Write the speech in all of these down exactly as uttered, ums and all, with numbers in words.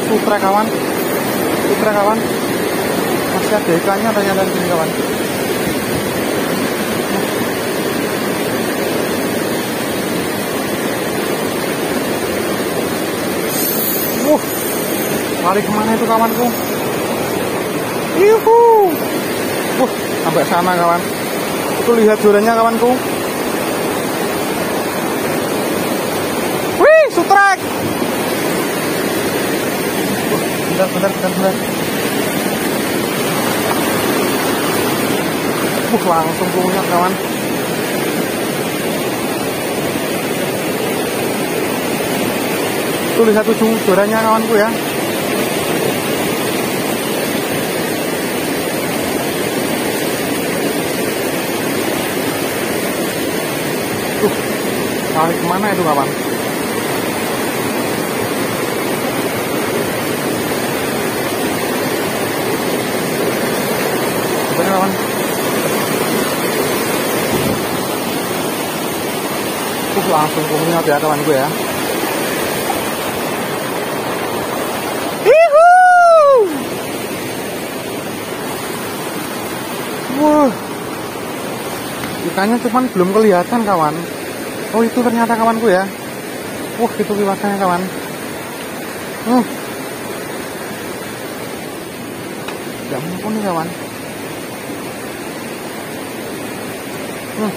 sutra kawan, sutra kawan, masih ada ikannya ternyata di sini kawan. Uh, lari kemana itu kawanku? Yuhu, uh, sampai sana kawan. Itu lihat jorannya kawanku. Wih, sutrek. Bentar, bentar, bentar, bentar. Uh, langsung punya kawan. Tuh lihat ujung jorannya kawanku ya. Tuh, lari kemana itu kawan? Bener kawan. Tuh langsung kunyat ya kawanku ya. Wah, ikannya cuman belum kelihatan kawan. Oh itu ternyata kawanku ya. Wah itu ikannya kawan. Hmm. Ya ampun nih kawan. Hmm.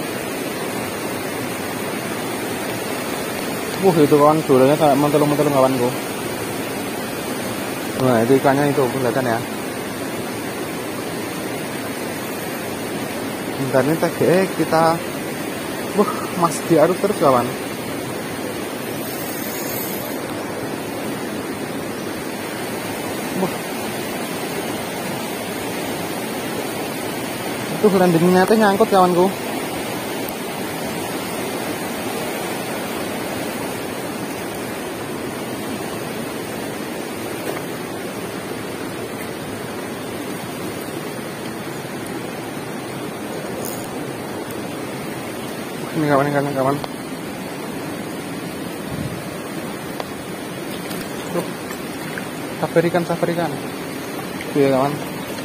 Wah itu kawan, jorannya kayak mentelung-mentelung kawanku. Nah itu ikannya itu kelihatan ya. Dan ini T G E kita wah masih diarus terus kawan. Wah. Itu landingnya teh nyangkut kawanku. Ini kawan, ini kawan, kawan. Tuh, safarikan, safarikan. Tuh ya kawan.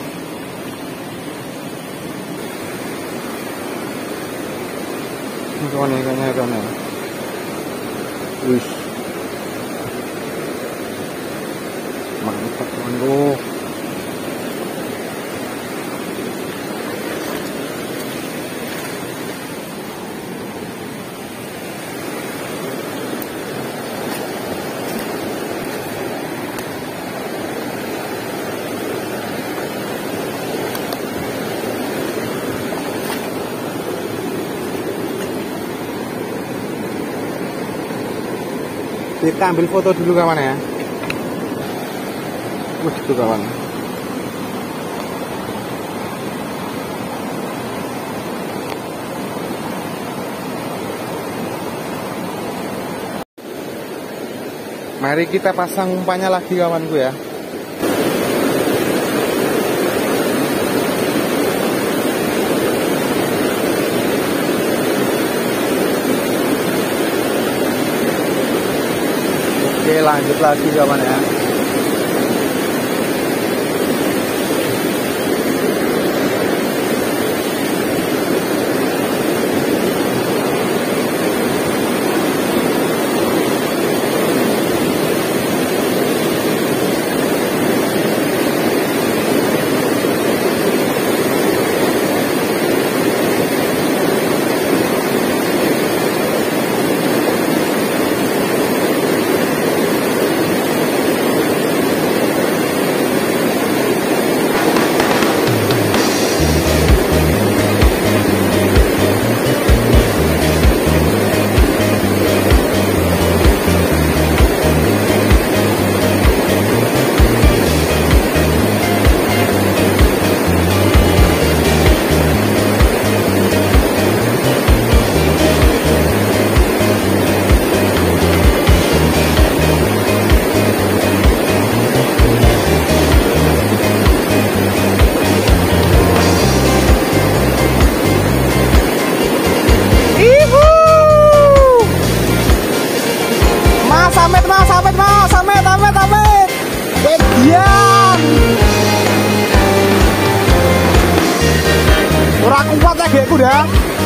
Ini kawan, ini kawan, ini kawan. Wih, mantap kawan tuh. Kita ambil foto dulu kawan ya. Wih itu kawan. Mari kita pasang umpannya lagi kawanku ya. Oke lanjut lagi kawan ya. gedheku dah.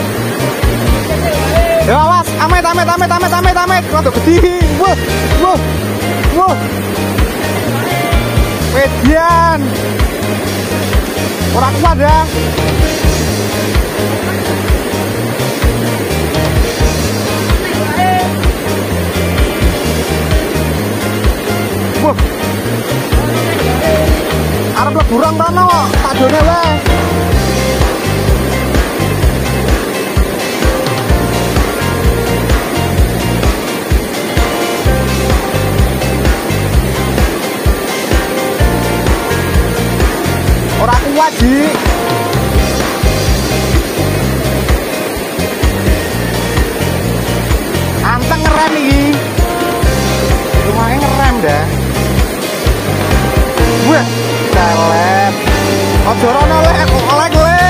Ya awas, amit amit amit amit amit amit. Waduh gede. Wah, wah. Wah. Median. Ora kuat ya. Wah. Arep leburang kono kok, tak jone wae. Ora kuat, Ji. Anteng ngerem iki. Lumayan ngerem dah. Wah, telet. Ojo rono lek, oleh kowe.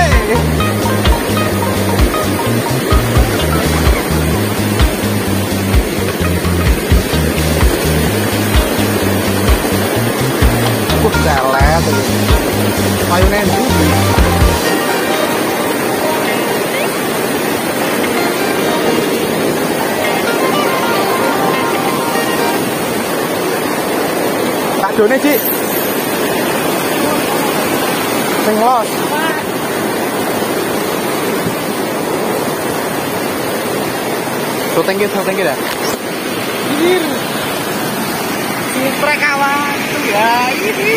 Wah, telet. Ayune ndi? Tak done, Cik. Sing los. Syuting gitu, syuting gitu. Ini. Super kawan. Ya, ini.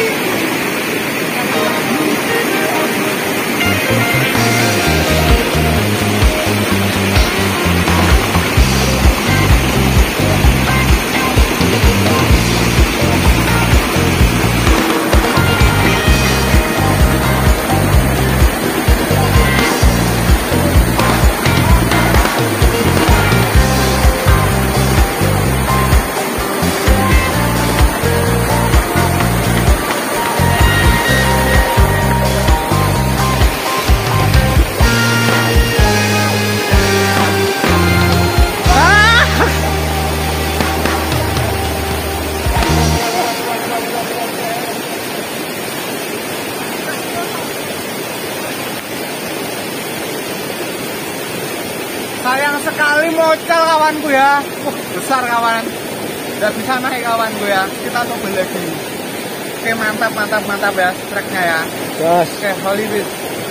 Sayang sekali mocal kawanku ya. Wah, besar kawan. Udah bisa naik kawanku ya. Kita coba lagi. Oke, mantap mantap mantap ya treknya ya. Yes. Oke, Hollywood.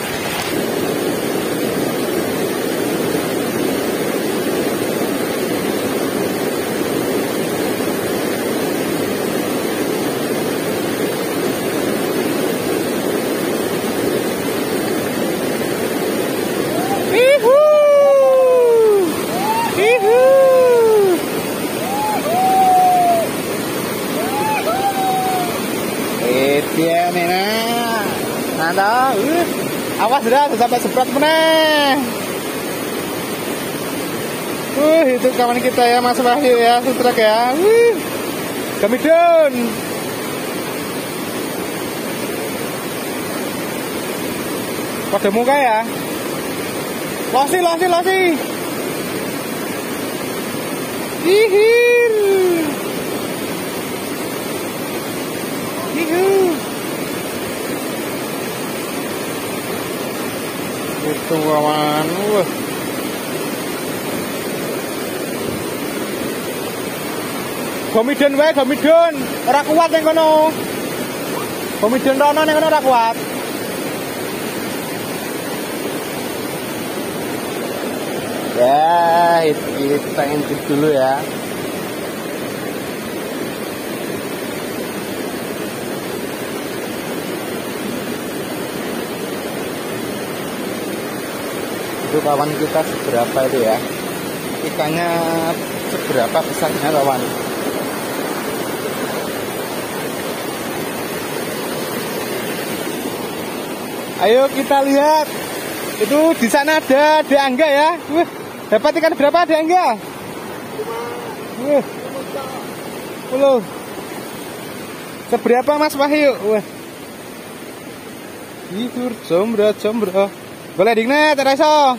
Dia nih nah, nanda, uh, awas dah sampai seprat meneh. Uh, itu kawan kita ya Mas Wahyu ya, sutrak ya. Uh, Gamidon. Kode muka ya. Losi, losi, losi. Ihir. Ihu. Itu kawan, wah. Gamidon wae, gamidon. Ora kuat ning kono. Gamidon rono ning kono ora kuat. Ya, itu kita intip dulu ya. Itu kawan kita seberapa itu ya, ikannya seberapa besarnya kawan. Ayo kita lihat, itu di sana ada ada angga ya. Wah, dapat ikan berapa ada angga? Wah, sepuluh. Seberapa Mas Wahyu? Wah, tidur jombro jombro. Boleh dingnet, Reso.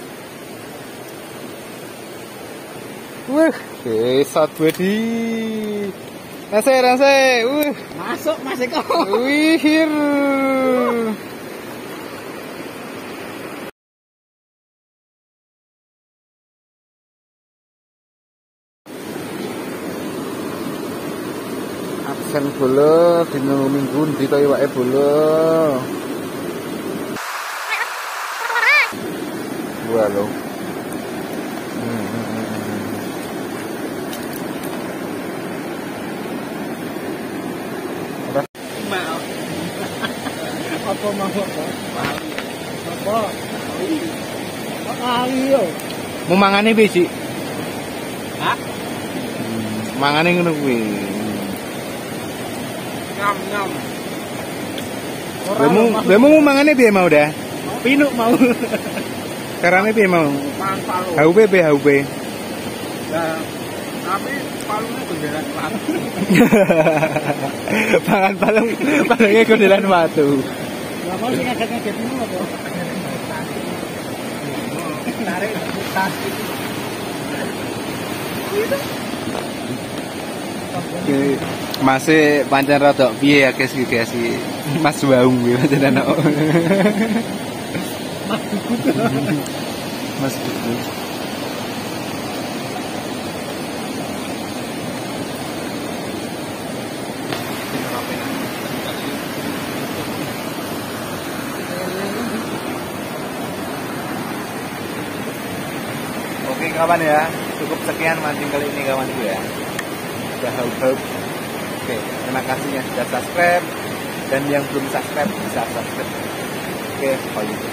Wih, bisa dua di. Nase, nase. Wih, masuk Mas Eko. Wih. ikan bola dino minggu ndi to iwake bola. Wah lho. Hmm. Mau. Apa mau apa? Apa? Kali yo. Mau mangane biji. Hah? Hmm, mangane ngono kuwi. Ngam ngam. Lemu, lemu mau mangane piye mau dah? Pinuk mau. Carane piye mau? Mangan palu. H U P piye H U P? Nah, tapi palunya gondelan watu. Pangan palung, palungnya gondelan watu. Lah mau sing ngaget-ngaget ngono apa? Tarik putar. Oke, masih pancen rada piye ya guys iki guys iki. Mas Waung kuwi pancen ana. Mas Dukut. Mas Dukut. Oke kawan ya, cukup sekian mancing kali ini kawanku ya. Udah haub-haub. Oke, terima kasih yang sudah subscribe dan yang belum subscribe bisa subscribe. Oke, kalau gitu.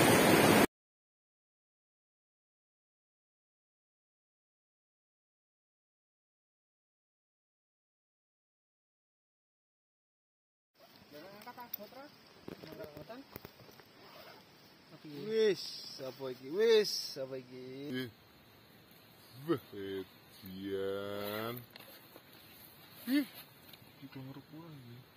Wis, apa iki? Wis, apa iki? Wah, edian. Ih, di kamar gua ini.